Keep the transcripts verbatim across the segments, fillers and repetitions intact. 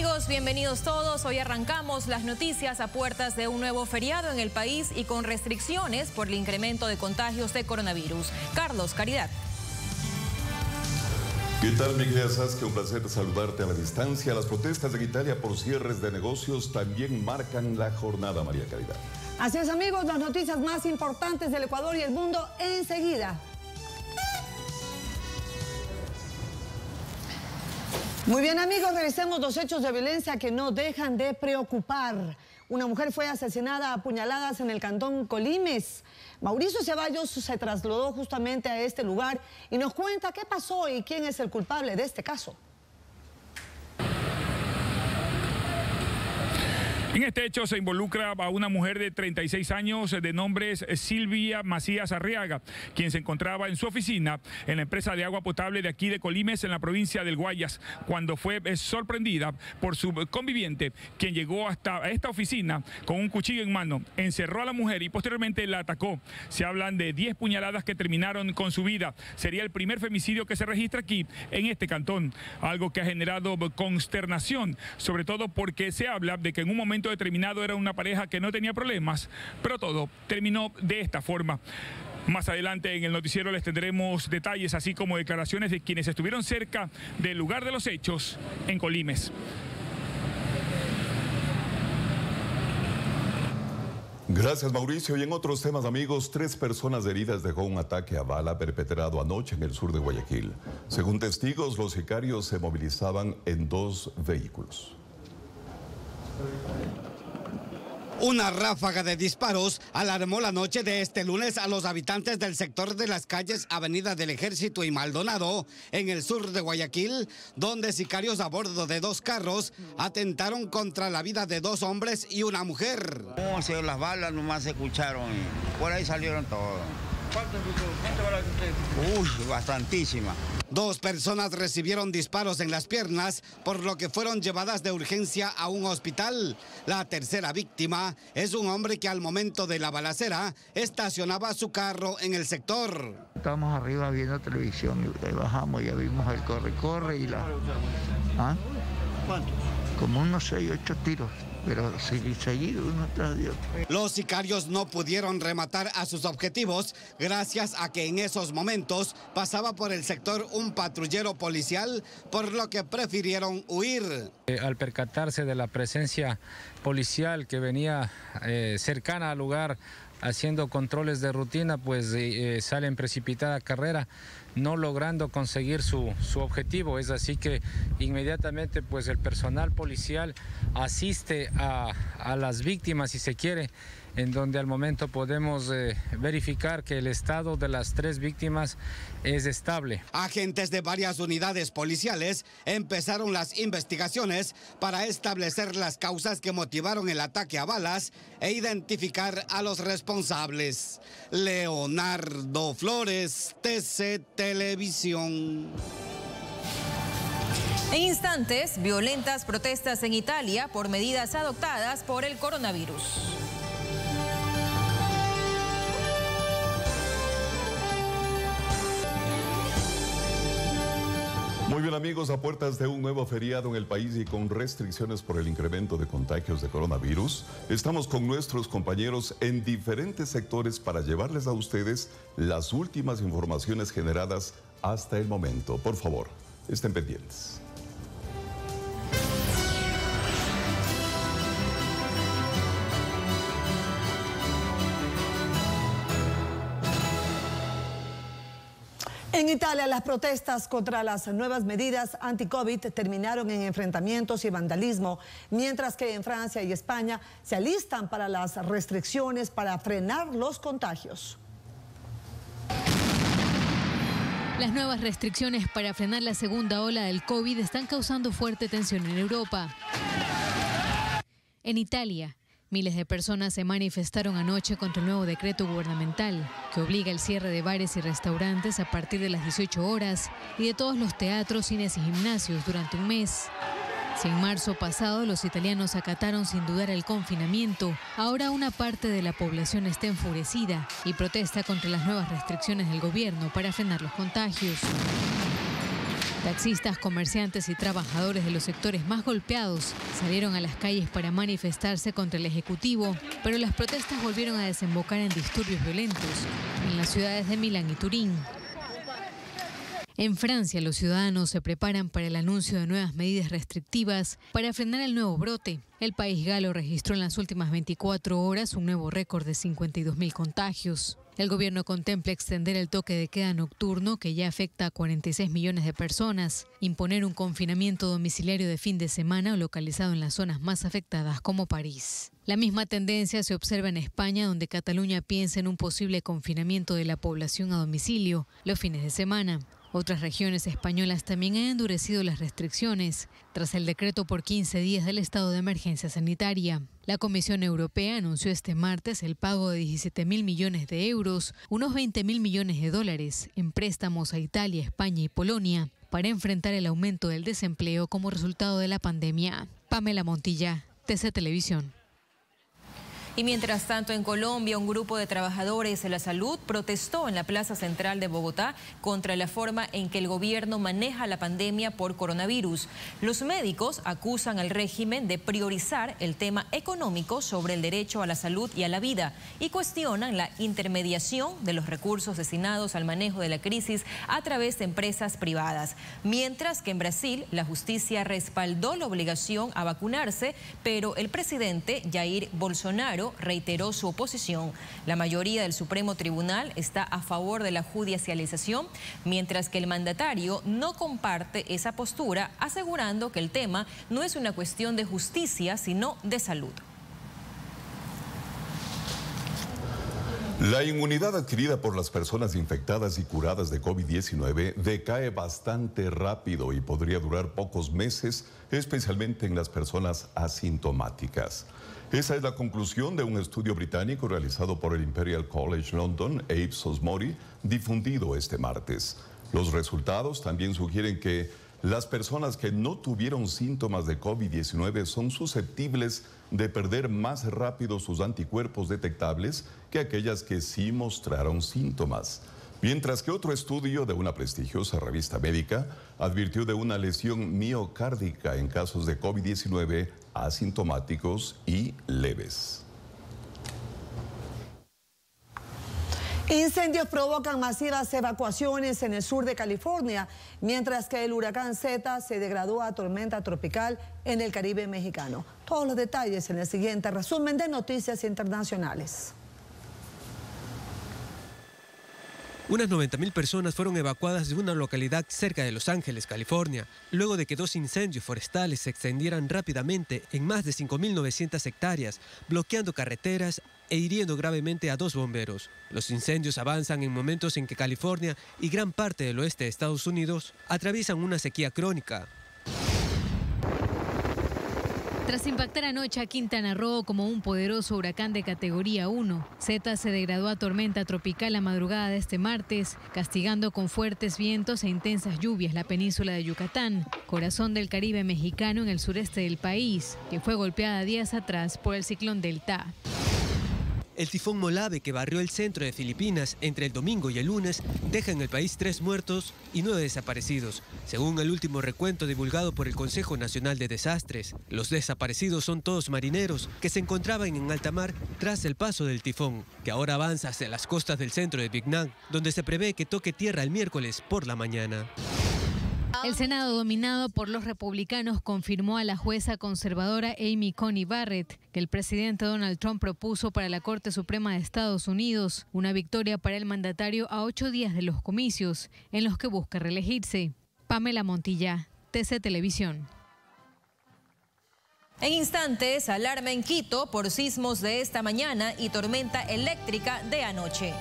Amigos, bienvenidos todos. Hoy arrancamos las noticias a puertas de un nuevo feriado en el país y con restricciones por el incremento de contagios de coronavirus. Carlos, Caridad. ¿Qué tal, mi querida Saskia? Un placer saludarte a la distancia. Las protestas en Italia por cierres de negocios también marcan la jornada, María Caridad. Así es, amigos, las noticias más importantes del Ecuador y el mundo enseguida. Muy bien, amigos, revisemos los hechos de violencia que no dejan de preocupar. Una mujer fue asesinada a puñaladas en el cantón Colimes. Mauricio Ceballos se trasladó justamente a este lugar y nos cuenta qué pasó y quién es el culpable de este caso. En este hecho se involucra a una mujer de treinta y seis años de nombre Silvia Macías Arriaga, quien se encontraba en su oficina en la empresa de agua potable de aquí de Colimes, en la provincia del Guayas, cuando fue sorprendida por su conviviente, quien llegó hasta esta oficina con un cuchillo en mano, encerró a la mujer y posteriormente la atacó. Se hablan de diez puñaladas que terminaron con su vida. Sería el primer femicidio que se registra aquí en este cantón, algo que ha generado consternación, sobre todo porque se habla de que en un momento determinado era una pareja que no tenía problemas, pero todo terminó de esta forma. Más adelante en el noticiero les tendremos detalles, así como declaraciones de quienes estuvieron cerca del lugar de los hechos en Colimes. Gracias, Mauricio. Y en otros temas, amigos, tres personas heridas dejó un ataque a bala perpetrado anoche en el sur de Guayaquil. Según testigos, los sicarios se movilizaban en dos vehículos. Una ráfaga de disparos alarmó la noche de este lunes a los habitantes del sector de las calles Avenida del Ejército y Maldonado, en el sur de Guayaquil, donde sicarios a bordo de dos carros atentaron contra la vida de dos hombres y una mujer. No, se las balas nomás se escucharon y por ahí salieron todos. ¿Cuántas balas usted? Uy, bastantísimas. Dos personas recibieron disparos en las piernas, por lo que fueron llevadas de urgencia a un hospital. La tercera víctima es un hombre que al momento de la balacera estacionaba su carro en el sector. Estábamos arriba viendo televisión y bajamos y ya vimos el corre-corre y la... ¿Ah? ¿Cuántos? Como unos seis, ocho tiros. Pero seguido uno tras de otro. Los sicarios no pudieron rematar a sus objetivos gracias a que en esos momentos pasaba por el sector un patrullero policial, por lo que prefirieron huir. Eh, al percatarse de la presencia policial que venía eh, cercana al lugar haciendo controles de rutina, pues eh, sale en precipitada carrera, no logrando conseguir su, su objetivo. Es así que inmediatamente pues el personal policial asiste a, a las víctimas, si se quiere, en donde al momento podemos eh, verificar que el estado de las tres víctimas es estable. Agentes de varias unidades policiales empezaron las investigaciones para establecer las causas que motivaron el ataque a balas e identificar a los responsables. Leonardo Flores, T C Televisión. En instantes, violentas protestas en Italia por medidas adoptadas por el coronavirus. Muy bien, amigos, a puertas de un nuevo feriado en el país y con restricciones por el incremento de contagios de coronavirus, estamos con nuestros compañeros en diferentes sectores para llevarles a ustedes las últimas informaciones generadas hasta el momento. Por favor, estén pendientes. En Italia, las protestas contra las nuevas medidas anti-COVID terminaron en enfrentamientos y vandalismo, mientras que en Francia y España se alistan para las restricciones para frenar los contagios. Las nuevas restricciones para frenar la segunda ola del COVID están causando fuerte tensión en Europa. En Italia, miles de personas se manifestaron anoche contra el nuevo decreto gubernamental que obliga el cierre de bares y restaurantes a partir de las dieciocho horas y de todos los teatros, cines y gimnasios durante un mes. Si en marzo pasado los italianos acataron sin dudar el confinamiento, ahora una parte de la población está enfurecida y protesta contra las nuevas restricciones del gobierno para frenar los contagios. Taxistas, comerciantes y trabajadores de los sectores más golpeados salieron a las calles para manifestarse contra el Ejecutivo, pero las protestas volvieron a desembocar en disturbios violentos en las ciudades de Milán y Turín. En Francia, los ciudadanos se preparan para el anuncio de nuevas medidas restrictivas para frenar el nuevo brote. El país galo registró en las últimas veinticuatro horas un nuevo récord de cincuenta y dos mil contagios. El gobierno contempla extender el toque de queda nocturno, que ya afecta a cuarenta y seis millones de personas, imponer un confinamiento domiciliario de fin de semana localizado en las zonas más afectadas como París. La misma tendencia se observa en España, donde Cataluña piensa en un posible confinamiento de la población a domicilio los fines de semana. Otras regiones españolas también han endurecido las restricciones tras el decreto por quince días del estado de emergencia sanitaria. La Comisión Europea anunció este martes el pago de diecisiete mil millones de euros, unos veinte mil millones de dólares, en préstamos a Italia, España y Polonia para enfrentar el aumento del desempleo como resultado de la pandemia. Pamela Montilla, T C Televisión. Y mientras tanto, en Colombia, un grupo de trabajadores de la salud protestó en la Plaza Central de Bogotá contra la forma en que el gobierno maneja la pandemia por coronavirus. Los médicos acusan al régimen de priorizar el tema económico sobre el derecho a la salud y a la vida y cuestionan la intermediación de los recursos destinados al manejo de la crisis a través de empresas privadas. Mientras que en Brasil, la justicia respaldó la obligación a vacunarse, pero el presidente Jair Bolsonaro reiteró su oposición. La mayoría del Supremo Tribunal está a favor de la judicialización, mientras que el mandatario no comparte esa postura, asegurando que el tema no es una cuestión de justicia, sino de salud. La inmunidad adquirida por las personas infectadas y curadas de COVID diecinueve decae bastante rápido y podría durar pocos meses, especialmente en las personas asintomáticas. Esa es la conclusión de un estudio británico realizado por el Imperial College London e Ipsos Mori, difundido este martes. Los resultados también sugieren que las personas que no tuvieron síntomas de COVID diecinueve son susceptibles de perder más rápido sus anticuerpos detectables que aquellas que sí mostraron síntomas. Mientras que otro estudio de una prestigiosa revista médica advirtió de una lesión miocárdica en casos de COVID diecinueve asintomáticos y leves. Incendios provocan masivas evacuaciones en el sur de California, mientras que el huracán Zeta se degradó a tormenta tropical en el Caribe mexicano. Todos los detalles en el siguiente resumen de Noticias Internacionales. Unas noventa mil personas fueron evacuadas de una localidad cerca de Los Ángeles, California, luego de que dos incendios forestales se extendieran rápidamente en más de cinco mil novecientas hectáreas, bloqueando carreteras e hiriendo gravemente a dos bomberos. Los incendios avanzan en momentos en que California y gran parte del oeste de Estados Unidos atraviesan una sequía crónica. Tras impactar anoche a Quintana Roo como un poderoso huracán de categoría uno, Zeta se degradó a tormenta tropical la madrugada de este martes, castigando con fuertes vientos e intensas lluvias la península de Yucatán, corazón del Caribe mexicano en el sureste del país, que fue golpeada días atrás por el ciclón Delta. El tifón Molave, que barrió el centro de Filipinas entre el domingo y el lunes, deja en el país tres muertos y nueve desaparecidos, según el último recuento divulgado por el Consejo Nacional de Desastres. Los desaparecidos son todos marineros que se encontraban en alta mar tras el paso del tifón, que ahora avanza hacia las costas del centro de Vietnam, donde se prevé que toque tierra el miércoles por la mañana. El Senado, dominado por los republicanos, confirmó a la jueza conservadora Amy Coney Barrett que el presidente Donald Trump propuso para la Corte Suprema de Estados Unidos una victoria para el mandatario a ocho días de los comicios en los que busca reelegirse. Pamela Montilla, T C Televisión. En instantes, alarma en Quito por sismos de esta mañana y tormenta eléctrica de anoche.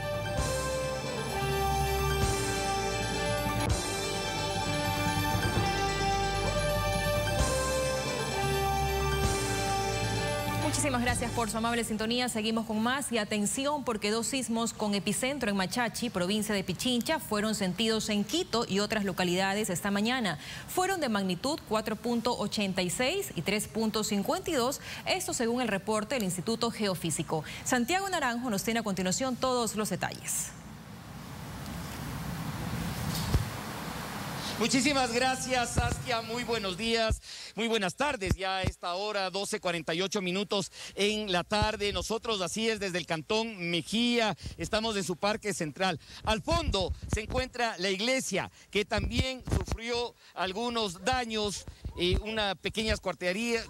Muchísimas gracias por su amable sintonía. Seguimos con más y atención porque dos sismos con epicentro en Machachi, provincia de Pichincha, fueron sentidos en Quito y otras localidades esta mañana. Fueron de magnitud cuatro punto ochenta y seis y tres punto cincuenta y dos, esto según el reporte del Instituto Geofísico. Santiago Naranjo nos tiene a continuación todos los detalles. Muchísimas gracias, Saskia. Muy buenos días, muy buenas tardes. Ya a esta hora, doce cuarenta y ocho minutos en la tarde. Nosotros, así es, desde el Cantón Mejía, estamos en su parque central. Al fondo se encuentra la iglesia, que también sufrió algunos daños, eh, una pequeña cuartería,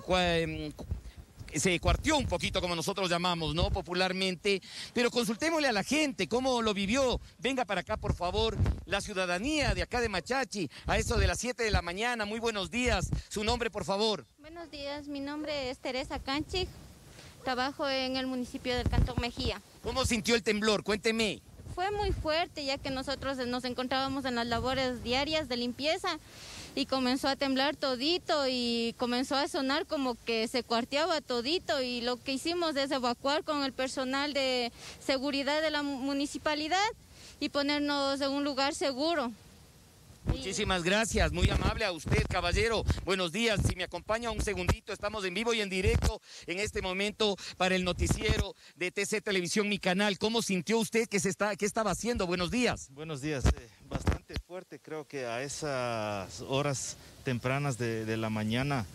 se cuarteó un poquito, como nosotros llamamos, ¿no? Popularmente. Pero consultémosle a la gente cómo lo vivió. Venga para acá, por favor. La ciudadanía de acá de Machachi, a eso de las siete de la mañana. Muy buenos días. Su nombre, por favor. Buenos días. Mi nombre es Teresa Canchi. Trabajo en el municipio del Cantón Mejía. ¿Cómo sintió el temblor? Cuénteme. Fue muy fuerte, ya que nosotros nos encontrábamos en las labores diarias de limpieza y comenzó a temblar todito y comenzó a sonar como que se cuarteaba todito, y lo que hicimos es evacuar con el personal de seguridad de la municipalidad y ponernos en un lugar seguro. Muchísimas gracias, muy amable a usted, caballero. Buenos días, si me acompaña un segundito, estamos en vivo y en directo en este momento para el noticiero de T C Televisión, mi canal. ¿Cómo sintió usted que se está, qué estaba haciendo? Buenos días. Buenos días, eh, bastante fuerte. Creo que a esas horas tempranas de, de la mañana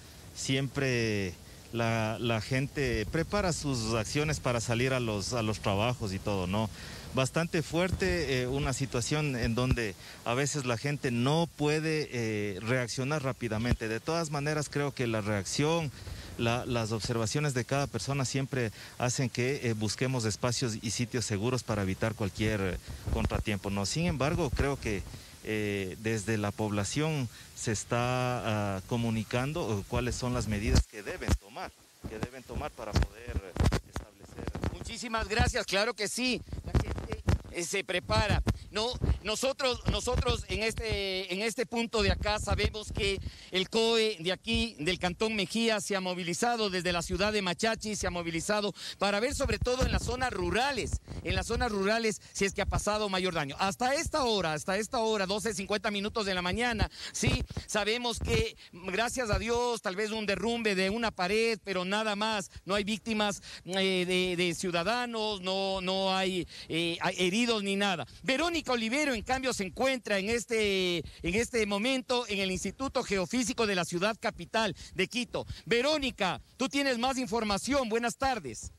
siempre la, la gente prepara sus acciones para salir a los, a los trabajos y todo, ¿no? Bastante fuerte, eh, una situación en donde a veces la gente no puede eh, reaccionar rápidamente. De todas maneras, creo que la reacción, la, las observaciones de cada persona siempre hacen que eh, busquemos espacios y sitios seguros para evitar cualquier eh, contratiempo, ¿no? Sin embargo, creo que eh, desde la población se está uh, comunicando uh, cuáles son las medidas que deben tomar, que deben tomar para poder uh, establecer. Muchísimas gracias, claro que sí. La gente eh, se prepara. No, nosotros, nosotros en este, en este punto de acá sabemos que el C O E de aquí, del Cantón Mejía, se ha movilizado desde la ciudad de Machachi, se ha movilizado para ver sobre todo en las zonas rurales, en las zonas rurales si es que ha pasado mayor daño. Hasta esta hora, hasta esta hora, doce cincuenta minutos de la mañana, sí, sabemos que gracias a Dios tal vez un derrumbe de una pared, pero nada más, no hay víctimas eh, de, de ciudadanos, no, no hay eh, heridos ni nada. Verónica Olivero, en cambio, se encuentra en este, en este momento en el Instituto Geofísico de la ciudad capital de Quito. Verónica, tú tienes más información. Buenas tardes.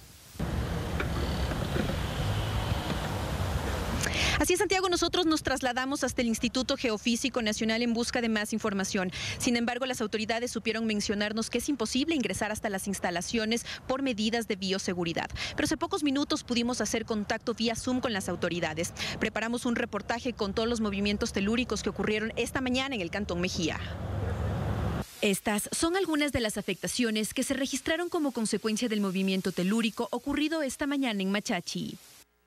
Así es, Santiago, nosotros nos trasladamos hasta el Instituto Geofísico Nacional en busca de más información. Sin embargo, las autoridades supieron mencionarnos que es imposible ingresar hasta las instalaciones por medidas de bioseguridad. Pero hace pocos minutos pudimos hacer contacto vía Zoom con las autoridades. Preparamos un reportaje con todos los movimientos telúricos que ocurrieron esta mañana en el Cantón Mejía. Estas son algunas de las afectaciones que se registraron como consecuencia del movimiento telúrico ocurrido esta mañana en Machachi.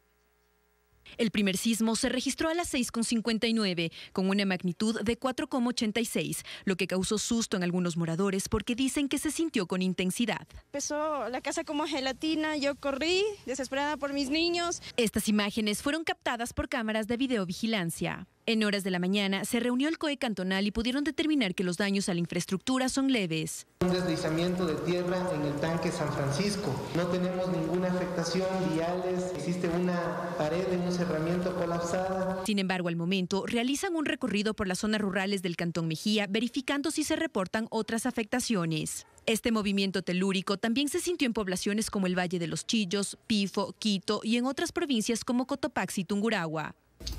El primer sismo se registró a las seis con cincuenta y nueve, con una magnitud de cuatro coma ochenta y seis, lo que causó susto en algunos moradores porque dicen que se sintió con intensidad. Empezó la casa como gelatina, yo corrí, desesperada por mis niños. Estas imágenes fueron captadas por cámaras de videovigilancia. En horas de la mañana se reunió el C O E cantonal y pudieron determinar que los daños a la infraestructura son leves. Un deslizamiento de tierra en el tanque San Francisco. No tenemos ninguna afectación viales. Existe una pared de un cerramiento colapsada. Sin embargo, al momento realizan un recorrido por las zonas rurales del Cantón Mejía, verificando si se reportan otras afectaciones. Este movimiento telúrico también se sintió en poblaciones como el Valle de los Chillos, Pifo, Quito y en otras provincias como Cotopaxi y Tungurahua.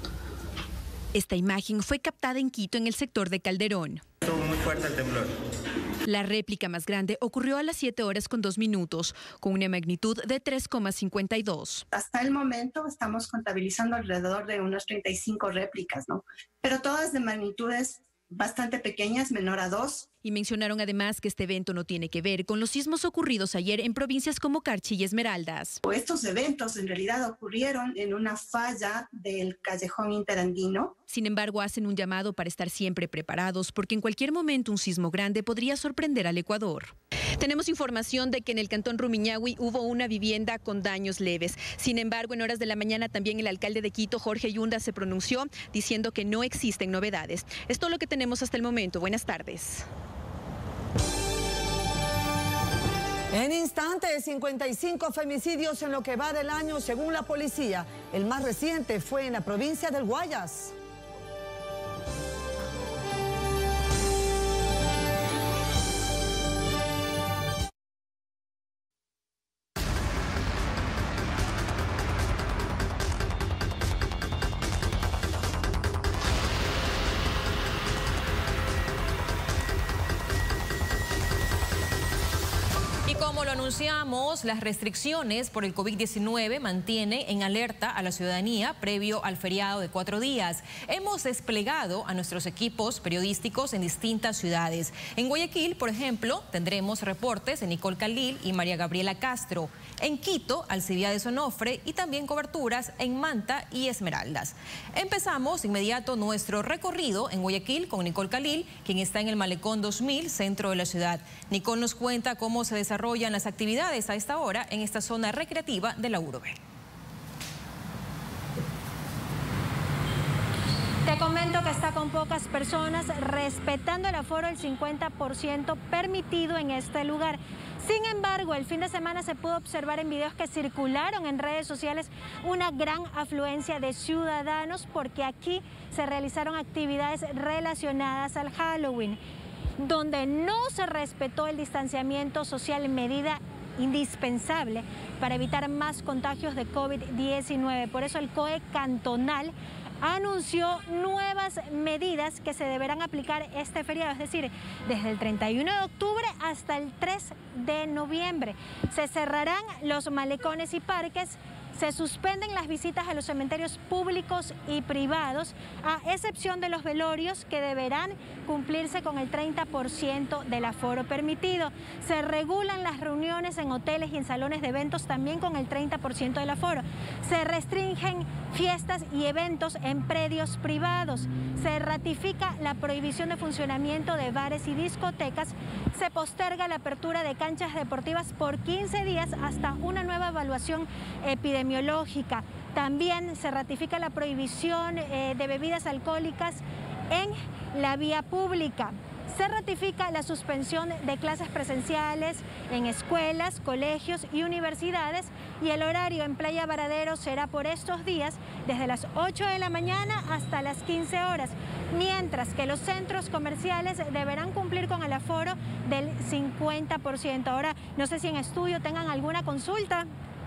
Esta imagen fue captada en Quito, en el sector de Calderón. Estuvo muy fuerte el temblor. La réplica más grande ocurrió a las siete horas con dos minutos, con una magnitud de tres coma cincuenta y dos. Hasta el momento estamos contabilizando alrededor de unas treinta y cinco réplicas, ¿no? Pero todas de magnitudes bastante pequeñas, menor a dos. Y mencionaron además que este evento no tiene que ver con los sismos ocurridos ayer en provincias como Carchi y Esmeraldas. Estos eventos en realidad ocurrieron en una falla del callejón interandino. Sin embargo, hacen un llamado para estar siempre preparados porque en cualquier momento un sismo grande podría sorprender al Ecuador. Tenemos información de que en el Cantón Rumiñahui hubo una vivienda con daños leves. Sin embargo, en horas de la mañana también el alcalde de Quito, Jorge Yunda, se pronunció diciendo que no existen novedades. Es todo lo que tenemos hasta el momento. Buenas tardes. En instantes, cincuenta y cinco femicidios en lo que va del año según la policía. El más reciente fue en la provincia del Guayas. anunciamos, las restricciones por el COVID diecinueve mantiene en alerta a la ciudadanía previo al feriado de cuatro días. Hemos desplegado a nuestros equipos periodísticos en distintas ciudades. En Guayaquil, por ejemplo, tendremos reportes de Nicole Khalil y María Gabriela Castro. En Quito, Alcibiades Onofre, y también coberturas en Manta y Esmeraldas. Empezamos de inmediato nuestro recorrido en Guayaquil con Nicole Khalil, quien está en el Malecón dos mil, centro de la ciudad. Nicole nos cuenta cómo se desarrollan las actividades a esta hora en esta zona recreativa de la urbe. Te comento que está con pocas personas, respetando el aforo del cincuenta por ciento permitido en este lugar. Sin embargo, el fin de semana se pudo observar en videos que circularon en redes sociales una gran afluencia de ciudadanos porque aquí se realizaron actividades relacionadas al Halloween, donde no se respetó el distanciamiento social, medida indispensable para evitar más contagios de COVID diecinueve. Por eso el C O E cantonal anunció nuevas medidas que se deberán aplicar este feriado, es decir, desde el treinta y uno de octubre hasta el tres de noviembre. Se cerrarán los malecones y parques, se suspenden las visitas a los cementerios públicos y privados, a excepción de los velorios que deberán cumplirse con el treinta por ciento del aforo permitido. Se regulan las reuniones en hoteles y en salones de eventos también con el treinta por ciento del aforo. Se restringen fiestas y eventos en predios privados. Se ratifica la prohibición de funcionamiento de bares y discotecas. Se posterga la apertura de canchas deportivas por quince días hasta una nueva evaluación epidemiológica. También se ratifica la prohibición eh, de bebidas alcohólicas en la vía pública. Se ratifica la suspensión de clases presenciales en escuelas, colegios y universidades, y el horario en Playa Varadero será por estos días desde las ocho de la mañana hasta las quince horas, mientras que los centros comerciales deberán cumplir con el aforo del cincuenta por ciento. Ahora, no sé si en estudio tengan alguna consulta.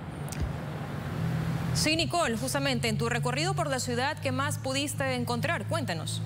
Sí, Nicole, justamente en tu recorrido por la ciudad, ¿qué más pudiste encontrar? Cuéntanos.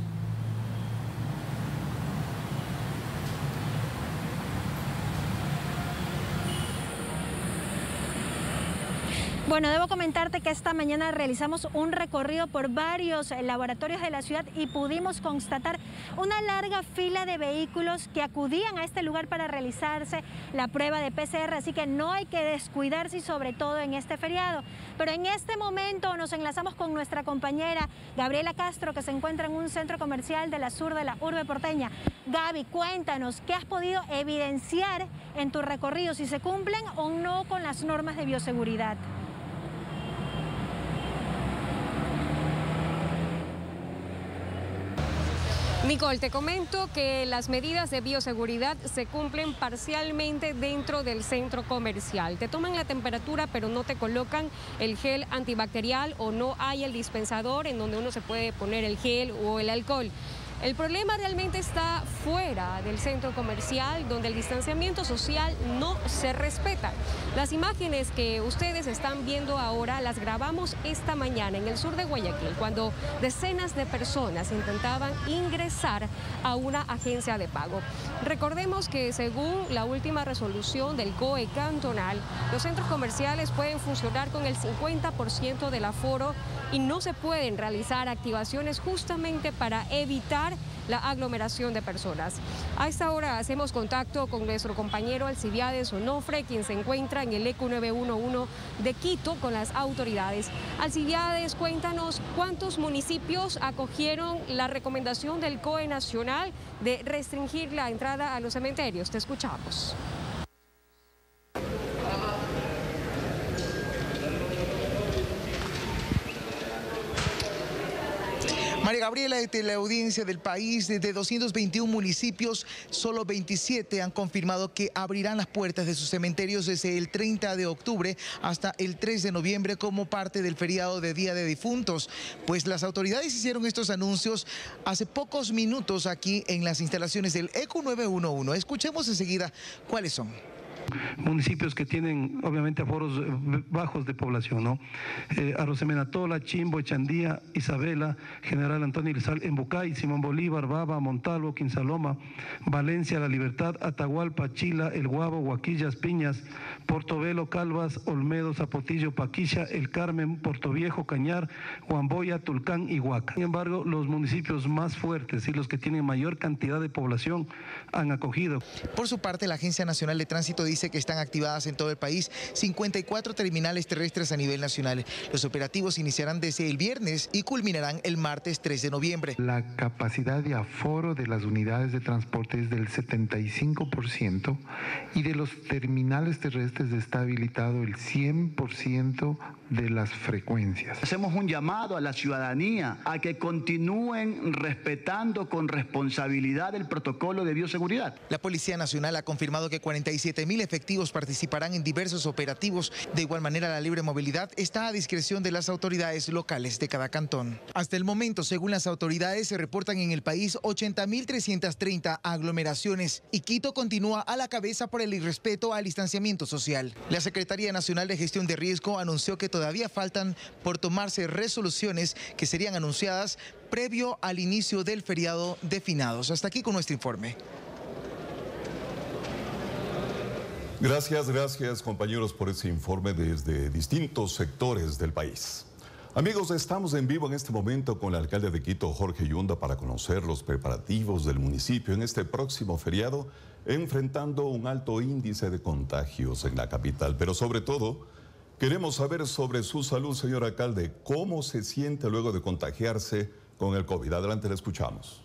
Bueno, debo comentarte que esta mañana realizamos un recorrido por varios laboratorios de la ciudad y pudimos constatar una larga fila de vehículos que acudían a este lugar para realizarse la prueba de P C R, así que no hay que descuidarse, y sobre todo en este feriado. Pero en este momento nos enlazamos con nuestra compañera Gabriela Castro, que se encuentra en un centro comercial de la sur de la urbe porteña. Gaby, cuéntanos, ¿qué has podido evidenciar en tu recorrido, si se cumplen o no con las normas de bioseguridad? Nicole, te comento que las medidas de bioseguridad se cumplen parcialmente dentro del centro comercial. Te toman la temperatura, pero no te colocan el gel antibacterial, o no hay el dispensador en donde uno se puede poner el gel o el alcohol. El problema realmente está fuera del centro comercial, donde el distanciamiento social no se respeta. Las imágenes que ustedes están viendo ahora las grabamos esta mañana en el sur de Guayaquil, cuando decenas de personas intentaban ingresar a una agencia de pago. Recordemos que según la última resolución del C O E cantonal, los centros comerciales pueden funcionar con el cincuenta por ciento del aforo y no se pueden realizar activaciones justamente para evitar la aglomeración de personas. A esta hora hacemos contacto con nuestro compañero Alcibiades Onofre, quien se encuentra en el E C U nueve uno uno de Quito con las autoridades. Alcibiades, cuéntanos cuántos municipios acogieron la recomendación del C O E nacional de restringir la entrada a los cementerios. Te escuchamos. María Gabriela, de Teleaudiencia del País, de doscientos veintiún municipios, solo veintisiete han confirmado que abrirán las puertas de sus cementerios desde el treinta de octubre hasta el tres de noviembre como parte del feriado de Día de Difuntos. Pues las autoridades hicieron estos anuncios hace pocos minutos aquí en las instalaciones del E C U nueve uno uno. Escuchemos enseguida cuáles son. Municipios que tienen obviamente aforos bajos de población, ¿no? Eh, Arosemena Tola, Chimbo, Chandía, Isabela, General Antonio Irizal, Embucay, Simón Bolívar, Baba, Montalvo, Quinsaloma, Valencia, La Libertad, Atahualpa, Chila, El Guabo, Huaquillas, Piñas, Portobelo, Calvas, Olmedo, Zapotillo, Paquilla, El Carmen, Portoviejo, Cañar, Huamboya, Tulcán y Huaca. Sin embargo, los municipios más fuertes y los que tienen mayor cantidad de población han acogido. Por su parte, la Agencia Nacional de Tránsito dice que están activadas en todo el país cincuenta y cuatro terminales terrestres a nivel nacional. Los operativos iniciarán desde el viernes y culminarán el martes tres de noviembre. La capacidad de aforo de las unidades de transporte es del setenta y cinco por ciento y de los terminales terrestres está habilitado el cien por ciento de las frecuencias. Hacemos un llamado a la ciudadanía a que continúen respetando con responsabilidad el protocolo de bioseguridad. La Policía Nacional ha confirmado que cuarenta y siete mil efectivos participarán en diversos operativos. De igual manera, la libre movilidad está a discreción de las autoridades locales de cada cantón. Hasta el momento, según las autoridades, se reportan en el país ochenta mil trescientas treinta aglomeraciones y Quito continúa a la cabeza por el irrespeto al distanciamiento social. La Secretaría Nacional de Gestión de Riesgo anunció que todavía faltan por tomarse resoluciones que serían anunciadas previo al inicio del feriado de finados. Hasta aquí con nuestro informe. Gracias, gracias compañeros por ese informe desde distintos sectores del país. Amigos, estamos en vivo en este momento con el alcalde de Quito, Jorge Yunda, para conocer los preparativos del municipio en este próximo feriado, enfrentando un alto índice de contagios en la capital. Pero sobre todo, queremos saber sobre su salud, señor alcalde. ¿Cómo se siente luego de contagiarse con el COVID? Adelante, le escuchamos.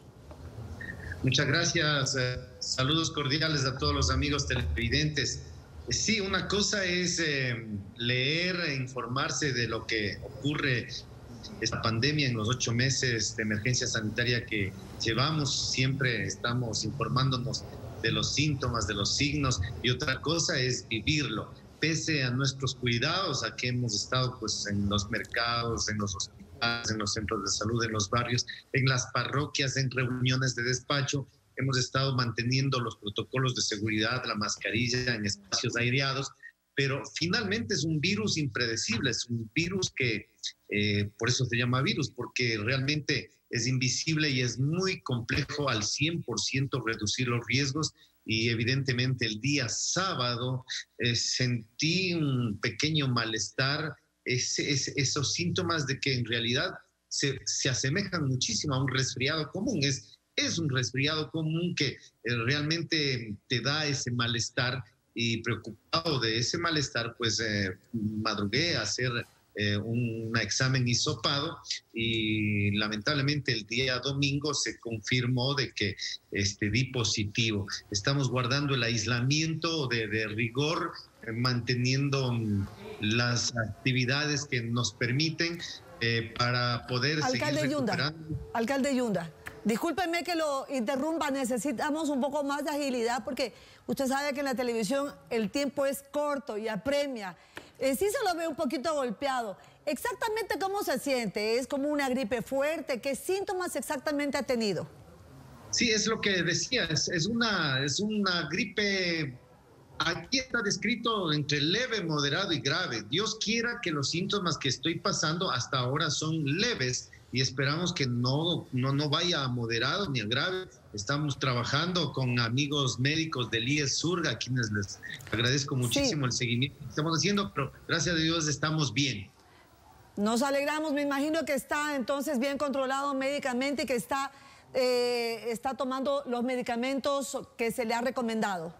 Muchas gracias. Eh, saludos cordiales a todos los amigos televidentes. Sí, una cosa es eh, leer e informarse de lo que ocurre esta pandemia en los ocho meses de emergencia sanitaria que llevamos. Siempre estamos informándonos de los síntomas, de los signos, y otra cosa es vivirlo. Pese a nuestros cuidados, a que hemos estado pues, en los mercados, en los hospitales, en los centros de salud, en los barrios, en las parroquias, en reuniones de despacho, hemos estado manteniendo los protocolos de seguridad, la mascarilla en espacios aireados, pero finalmente es un virus impredecible, es un virus que, eh, por eso se llama virus, porque realmente es invisible y es muy complejo al cien por ciento reducir los riesgos. Y evidentemente el día sábado eh, sentí un pequeño malestar, ese, ese, esos síntomas de que en realidad se, se asemejan muchísimo a un resfriado común. Es, es un resfriado común que eh, realmente te da ese malestar, y preocupado de ese malestar, pues eh, madrugué a hacer eh, un, un examen hisopado y lamentablemente el día domingo se confirmó de que este, di positivo. Estamos guardando el aislamiento de, de rigor, eh, manteniendo las actividades que nos permiten eh, para poder Alcalde seguir Yunda, recuperando. Alcalde Yunda, discúlpenme que lo interrumpa, necesitamos un poco más de agilidad porque usted sabe que en la televisión el tiempo es corto y apremia. Eh, sí se lo ve un poquito golpeado. ¿Exactamente cómo se siente? ¿Es como una gripe fuerte? ¿Qué síntomas exactamente ha tenido? Sí, es lo que decía, es, es, una, es una gripe, aquí está descrito entre leve, moderado y grave. Dios quiera que los síntomas que estoy pasando hasta ahora son leves y esperamos que no, no, no vaya a moderado ni a grave. Estamos trabajando con amigos médicos del I E S Surga, a quienes les agradezco muchísimo sí. el seguimiento que estamos haciendo, pero gracias a Dios estamos bien. Nos alegramos, me imagino que está entonces bien controlado médicamente y que está, eh, está tomando los medicamentos que se le ha recomendado.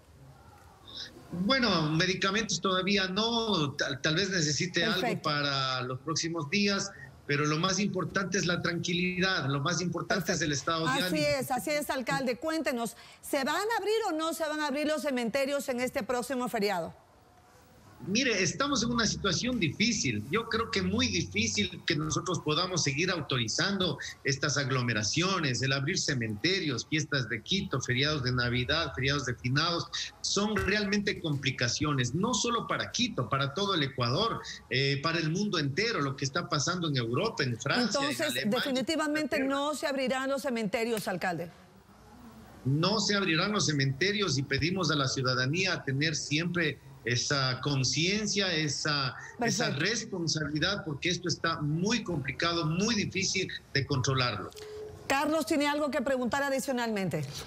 Bueno, medicamentos todavía no, tal, tal vez necesite Perfecto. algo para los próximos días, pero lo más importante es la tranquilidad, lo más importante Perfecto. es el estado de ánimo. Así es, así es, alcalde. Cuéntenos, ¿se van a abrir o no se van a abrir los cementerios en este próximo feriado? Mire, estamos en una situación difícil. Yo creo que muy difícil que nosotros podamos seguir autorizando estas aglomeraciones, el abrir cementerios, fiestas de Quito, feriados de Navidad, feriados de finados. Son realmente complicaciones, no solo para Quito, para todo el Ecuador, eh, para el mundo entero, lo que está pasando en Europa, en Francia, Entonces, en Alemania. definitivamente no se abrirán los cementerios, alcalde. No se abrirán los cementerios y pedimos a la ciudadanía tener siempre esa conciencia, esa, esa responsabilidad, porque esto está muy complicado, muy difícil de controlarlo. Carlos, ¿tiene algo que preguntar adicionalmente?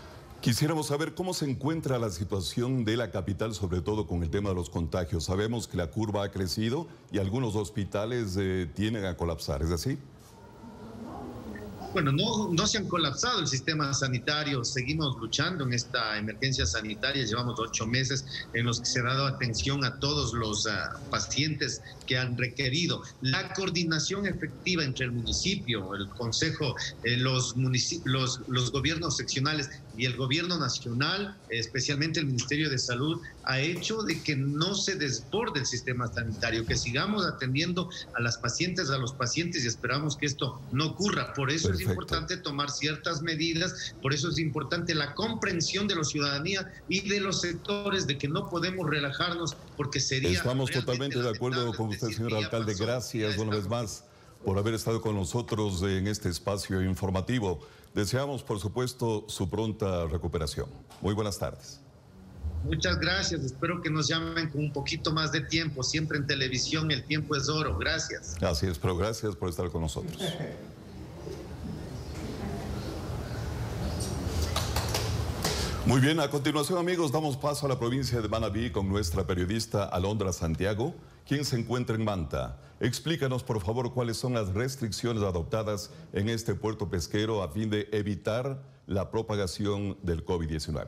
Quisiéramos saber cómo se encuentra la situación de la capital, sobre todo con el tema de los contagios. Sabemos que la curva ha crecido y algunos hospitales eh, tienden a colapsar, ¿es así? Bueno, no, no se han colapsado el sistema sanitario, seguimos luchando en esta emergencia sanitaria, llevamos ocho meses en los que se ha dado atención a todos los uh, pacientes que han requerido. La coordinación efectiva entre el municipio, el consejo, eh, los, los, los gobiernos seccionales y el gobierno nacional, especialmente el Ministerio de Salud, ha hecho de que no se desborde el sistema sanitario, que sigamos atendiendo a las pacientes, a los pacientes, y esperamos que esto no ocurra. Por eso Perfecto. Es importante tomar ciertas medidas, por eso es importante la comprensión de la ciudadanía y de los sectores de que no podemos relajarnos, porque sería... Estamos totalmente de acuerdo con usted, señor alcalde. Gracias una vez más por haber estado con nosotros en este espacio informativo. Deseamos, por supuesto, su pronta recuperación. Muy buenas tardes. Muchas gracias. Espero que nos llamen con un poquito más de tiempo. Siempre en televisión el tiempo es oro. Gracias. Así es, pero gracias por estar con nosotros. Muy bien, a continuación, amigos, damos paso a la provincia de Manabí con nuestra periodista Alondra Santiago, quien se encuentra en Manta. Explícanos, por favor, cuáles son las restricciones adoptadas en este puerto pesquero a fin de evitar la propagación del COVID diecinueve.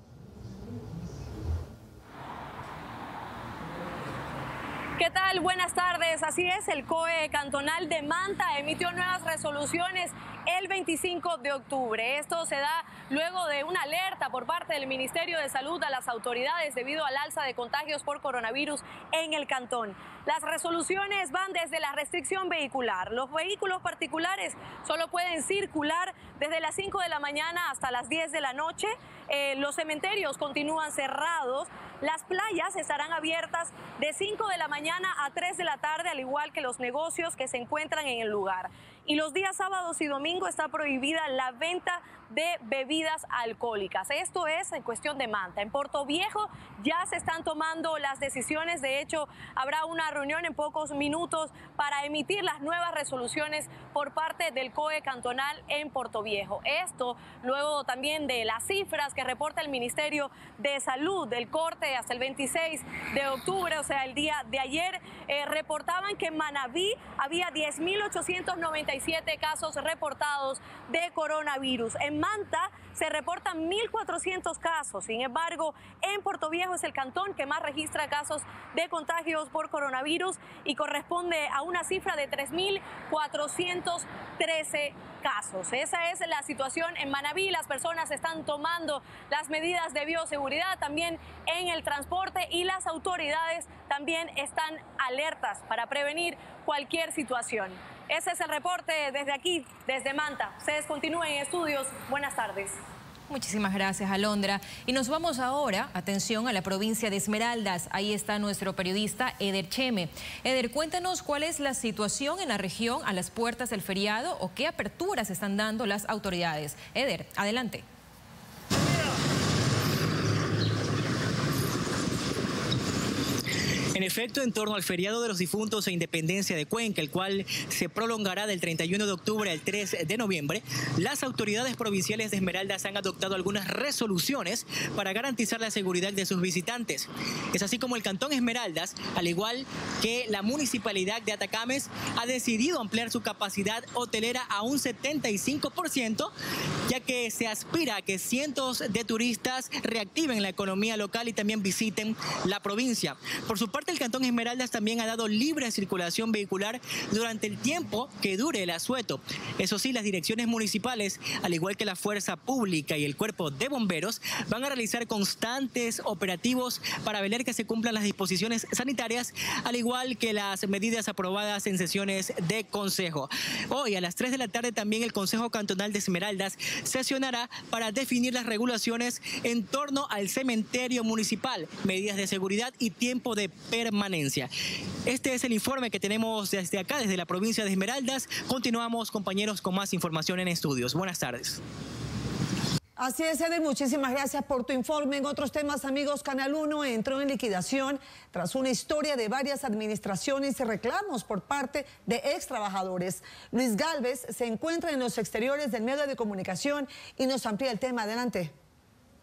¿Qué tal? Buenas tardes. Así es, el C O E cantonal de Manta emitió nuevas resoluciones el veinticinco de octubre. Esto se da luego de una alerta por parte del Ministerio de Salud a las autoridades debido al alza de contagios por coronavirus en el cantón. Las resoluciones van desde la restricción vehicular. Los vehículos particulares solo pueden circular desde las cinco de la mañana hasta las diez de la noche. Eh, los cementerios continúan cerrados. Las playas estarán abiertas de cinco de la mañana a tres de la tarde, al igual que los negocios que se encuentran en el lugar. Y los días sábados y domingo está prohibida la venta de bebidas alcohólicas. Esto es en cuestión de Manta. En Portoviejo ya se están tomando las decisiones. De hecho, habrá una reunión en pocos minutos para emitir las nuevas resoluciones por parte del C O E cantonal en Portoviejo. Esto luego también de las cifras que reporta el Ministerio de Salud del corte hasta el veintiséis de octubre, o sea, el día de ayer, eh, reportaban que en Manabí había diez mil ochocientos noventa y siete casos reportados de coronavirus. En Manta se reportan mil cuatrocientos casos. Sin embargo, en Portoviejo es el cantón que más registra casos de contagios por coronavirus y corresponde a una cifra de tres mil cuatrocientos trece casos. Esa es la situación en Manabí. Las personas están tomando las medidas de bioseguridad también en el transporte y las autoridades también están alertas para prevenir cualquier situación. Ese es el reporte desde aquí, desde Manta. Ustedes continúen en estudios. Buenas tardes. Muchísimas gracias, Alondra. Y nos vamos ahora, atención, a la provincia de Esmeraldas. Ahí está nuestro periodista Eder Cheme. Eder, cuéntanos cuál es la situación en la región a las puertas del feriado o qué aperturas están dando las autoridades. Eder, adelante. En efecto, en torno al feriado de los difuntos e independencia de Cuenca, el cual se prolongará del treinta y uno de octubre al tres de noviembre, las autoridades provinciales de Esmeraldas han adoptado algunas resoluciones para garantizar la seguridad de sus visitantes. Es así como el Cantón Esmeraldas, al igual que la Municipalidad de Atacames, ha decidido ampliar su capacidad hotelera a un setenta y cinco por ciento, ya que se aspira a que cientos de turistas reactiven la economía local y también visiten la provincia. Por su parte, el Cantón Esmeraldas también ha dado libre circulación vehicular durante el tiempo que dure el asueto. Eso sí, las direcciones municipales, al igual que la Fuerza Pública y el Cuerpo de Bomberos, van a realizar constantes operativos para velar que se cumplan las disposiciones sanitarias, al igual que las medidas aprobadas en sesiones de consejo. Hoy a las tres de la tarde también el Consejo Cantonal de Esmeraldas sesionará para definir las regulaciones en torno al cementerio municipal, medidas de seguridad y tiempo de permanencia. Este es el informe que tenemos desde acá, desde la provincia de Esmeraldas. Continuamos, compañeros, con más información en estudios. Buenas tardes. Así es, Eder, muchísimas gracias por tu informe. En otros temas, amigos, Canal uno entró en liquidación tras una historia de varias administraciones y reclamos por parte de ex trabajadores. Luis Galvez se encuentra en los exteriores del medio de comunicación y nos amplía el tema. Adelante.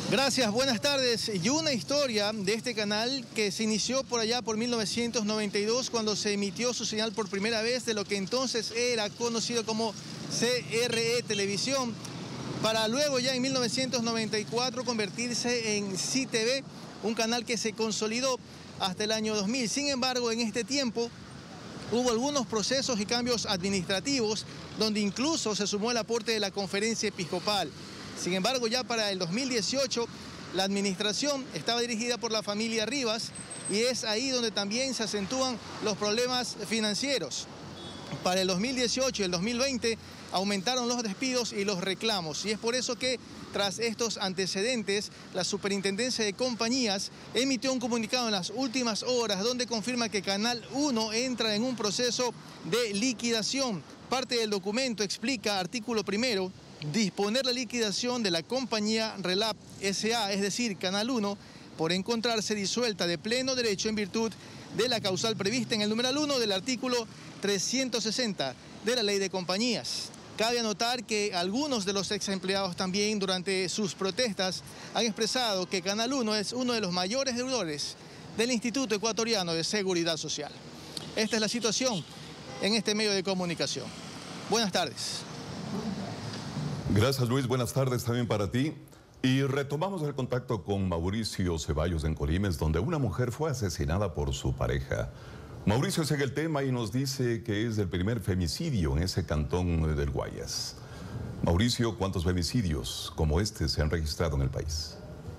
Gracias, buenas tardes. Y una historia de este canal que se inició por allá por mil novecientos noventa y dos, cuando se emitió su señal por primera vez de lo que entonces era conocido como C R E Televisión, para luego ya en mil novecientos noventa y cuatro convertirse en C I T V, un canal que se consolidó hasta el año dos mil. Sin embargo, en este tiempo hubo algunos procesos y cambios administrativos donde incluso se sumó el aporte de la Conferencia Episcopal. Sin embargo, ya para el dos mil dieciocho, la administración estaba dirigida por la familia Rivas y es ahí donde también se acentúan los problemas financieros. Para el dos mil dieciocho y el dos mil veinte aumentaron los despidos y los reclamos, y es por eso que tras estos antecedentes, la Superintendencia de Compañías emitió un comunicado en las últimas horas donde confirma que Canal uno entra en un proceso de liquidación. Parte del documento explica, artículo primero, disponer la liquidación de la compañía Relap S A, es decir, Canal uno, por encontrarse disuelta de pleno derecho en virtud de la causal prevista en el numeral uno del artículo trescientos sesenta de la Ley de Compañías. Cabe anotar que algunos de los ex empleados también durante sus protestas han expresado que Canal uno es uno de los mayores deudores del Instituto Ecuatoriano de Seguridad Social. Esta es la situación en este medio de comunicación. Buenas tardes. Gracias, Luis. Buenas tardes también para ti. Y retomamos el contacto con Mauricio Ceballos en Colimes, donde una mujer fue asesinada por su pareja. Mauricio sigue el tema y nos dice que es el primer femicidio en ese cantón del Guayas. Mauricio, ¿cuántos femicidios como este se han registrado en el país?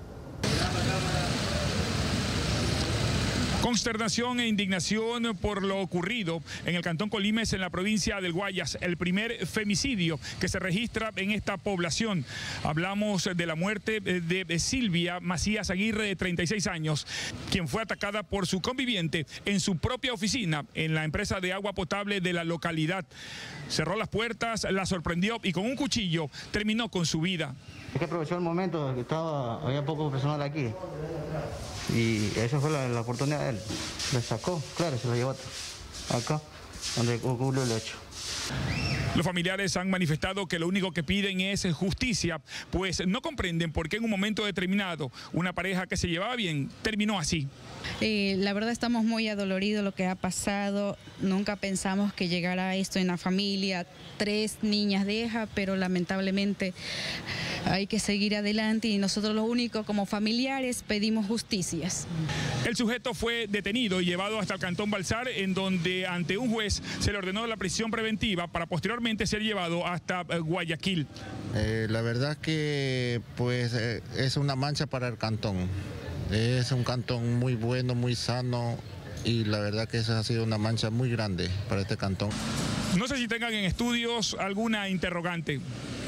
Consternación e indignación por lo ocurrido en el cantón Colimes, en la provincia del Guayas, el primer femicidio que se registra en esta población. Hablamos de la muerte de Silvia Macías Aguirre, de treinta y seis años, quien fue atacada por su conviviente en su propia oficina en la empresa de agua potable de la localidad. Cerró las puertas, la sorprendió y con un cuchillo terminó con su vida. Es que aprovechó el momento que estaba, había poco personal aquí. Y esa fue la, la oportunidad de él. Le sacó, claro, se lo llevó acá, donde ocurrió el hecho. Los familiares han manifestado que lo único que piden es justicia, pues no comprenden por qué en un momento determinado una pareja que se llevaba bien terminó así. Eh, la verdad estamos muy adoloridos lo que ha pasado. Nunca pensamos que llegara esto en la familia. Tres niñas deja, pero lamentablemente hay que seguir adelante y nosotros lo único como familiares pedimos justicias. El sujeto fue detenido y llevado hasta el cantón Balsar, en donde ante un juez se le ordenó la prisión preventiva para posteriormente ser llevado hasta Guayaquil. Eh, la verdad que pues eh, es una mancha para el cantón. Es un cantón muy bueno, muy sano, y la verdad que esa ha sido una mancha muy grande para este cantón. No sé si tengan en estudios alguna interrogante.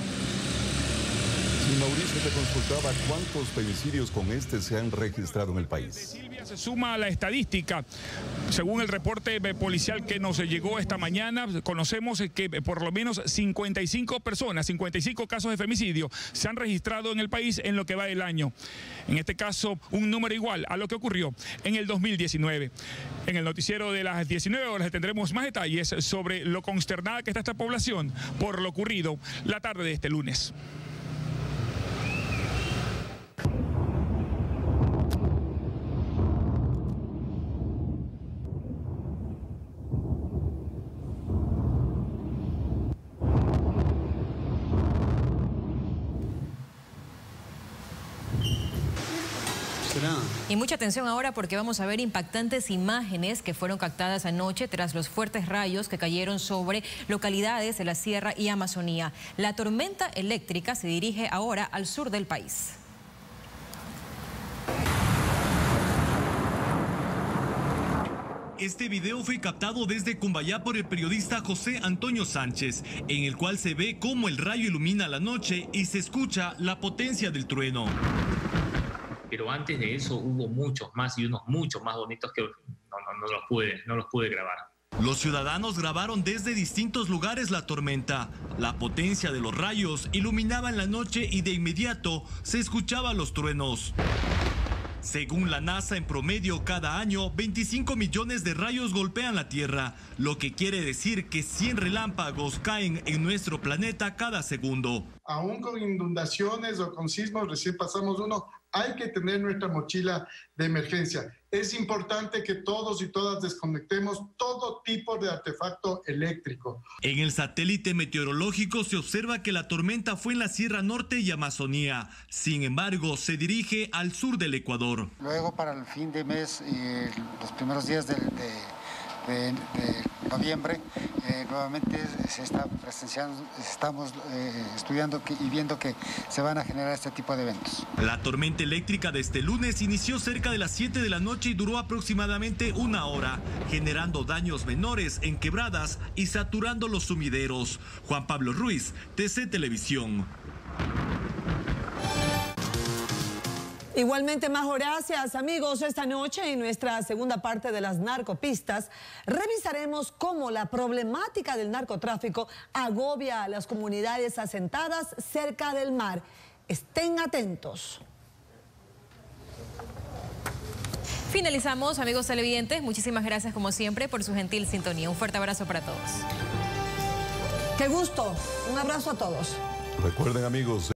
Sí, Mauricio, te consultaba cuántos femicidios con este se han registrado en el país. Silvia se suma a la estadística. Según el reporte policial que nos llegó esta mañana, conocemos que por lo menos cincuenta y cinco personas, cincuenta y cinco casos de femicidio se han registrado en el país en lo que va del año. En este caso, un número igual a lo que ocurrió en el dos mil diecinueve. En el noticiero de las diecinueve horas tendremos más detalles sobre lo consternada que está esta población por lo ocurrido la tarde de este lunes. Y mucha atención ahora porque vamos a ver impactantes imágenes que fueron captadas anoche tras los fuertes rayos que cayeron sobre localidades de la Sierra y Amazonía. La tormenta eléctrica se dirige ahora al sur del país. Este video fue captado desde Cumbayá por el periodista José Antonio Sánchez, en el cual se ve cómo el rayo ilumina la noche y se escucha la potencia del trueno. Pero antes de eso hubo muchos más y unos muchos más bonitos que no, no, no, los pude, no los pude grabar. Los ciudadanos grabaron desde distintos lugares la tormenta. La potencia de los rayos iluminaba en la noche y de inmediato se escuchaban los truenos. Según la NASA, en promedio cada año veinticinco millones de rayos golpean la Tierra, lo que quiere decir que cien relámpagos caen en nuestro planeta cada segundo. Aún con inundaciones o con sismos, recién pasamos uno, hay que tener nuestra mochila de emergencia. Es importante que todos y todas desconectemos todo tipo de artefacto eléctrico. En el satélite meteorológico se observa que la tormenta fue en la Sierra Norte y Amazonía. Sin embargo, se dirige al sur del Ecuador. Luego, para el fin de mes y los primeros días de, de, de, de noviembre, eh, nuevamente se está presenciando, estamos eh, estudiando que, y viendo que se van a generar este tipo de eventos. La tormenta eléctrica de este lunes inició cerca de las siete de la noche y duró aproximadamente una hora, generando daños menores en quebradas y saturando los sumideros. Juan Pablo Ruiz, T C Televisión. Igualmente, más gracias, amigos. Esta noche, en nuestra segunda parte de las narcopistas, revisaremos cómo la problemática del narcotráfico agobia a las comunidades asentadas cerca del mar. Estén atentos. Finalizamos, amigos televidentes. Muchísimas gracias, como siempre, por su gentil sintonía. Un fuerte abrazo para todos. Qué gusto. Un abrazo a todos. Recuerden, amigos.